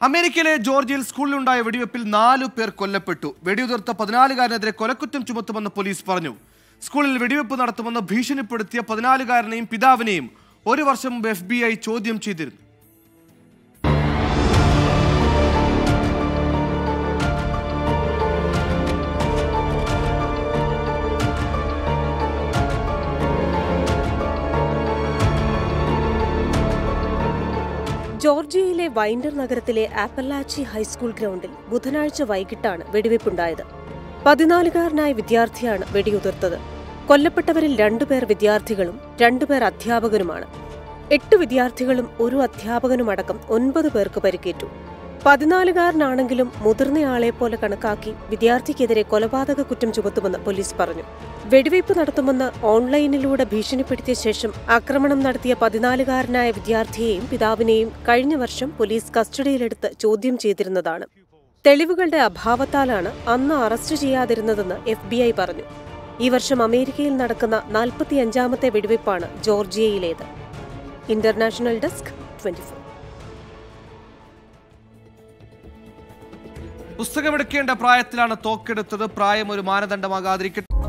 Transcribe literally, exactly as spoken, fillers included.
അമേരിക്കയിലെ ജോർജിയയിൽ സ്കൂളിലുണ്ടായ വെടിവെപ്പിൽ നാലു പേർ കൊല്ലപ്പെട്ടു. വെടിയുതിർത്ത പതിനാലുകാരനെതിരെ കൊലക്കുറ്റം ചുമത്തുമെന്ന് പോലീസ് പറഞ്ഞു. സ്കൂളിൽ വെടിവെപ്പ് നടത്തുമെന്ന് ഭീഷണിപ്പെടുത്തിയ പതിനാലുകാരനെയും പിതാവിനെയും ഒരു വർഷം മുമ്പ് എഫ് ബി ഐ ചോദ്യം ചെയ്തിരുന്നു. ജോർജിയയിലെ വൈൻഡർ നഗരത്തിലെ ആപ്പലാച്ചി ഹൈസ്കൂൾ ഗ്രൗണ്ടിൽ ബുധനാഴ്ച വൈകിട്ടാണ് വെടിവെപ്പുണ്ടായത്. പതിനാലുകാരനായ വിദ്യാർത്ഥിയാണ് വെടിയുതിർത്തത്. കൊല്ലപ്പെട്ടവരിൽ രണ്ടുപേർ വിദ്യാർത്ഥികളും രണ്ടുപേർ അധ്യാപകനുമാണ്. എട്ട് വിദ്യാർത്ഥികളും ഒരു അധ്യാപകനുമടക്കം ഒൻപത് പേർക്ക് പരിക്കേറ്റു. പതിനാലുകാരനാണെങ്കിലും മുതിർന്നയാളെപ്പോലെ കണക്കാക്കി വിദ്യാർത്ഥിക്കെതിരെ കൊലപാതക കുറ്റം ചുമത്തുമെന്ന് പോലീസ് പറഞ്ഞു. വെടിവയ്പ് നടത്തുമെന്ന് ഓൺലൈനിലൂടെ ഭീഷണിപ്പെടുത്തിയ ശേഷം ആക്രമണം നടത്തിയ പതിനാലുകാരനായ വിദ്യാർത്ഥിയെയും പിതാവിനെയും കഴിഞ്ഞ വർഷം പോലീസ് കസ്റ്റഡിയിലെടുത്ത് ചോദ്യം ചെയ്തിരുന്നതാണ്. തെളിവുകളുടെ അഭാവത്താലാണ് അന്ന് അറസ്റ്റ് ചെയ്യാതിരുന്നതെന്ന് എഫ് ബി ഐ പറഞ്ഞു. ഈ വർഷം അമേരിക്കയിൽ നടക്കുന്ന നാൽപ്പത്തിയഞ്ചാമത്തെ വെടിവയ്പ്പാണ് ജോർജിയയിലേത്. International desk twenty four. പുസ്തകമെടുക്കേണ്ട പ്രായത്തിലാണ് തോക്കെടുത്തത്. പ്രായം ഒരു മാനദണ്ഡമാകാതിരിക്കട്ടെ.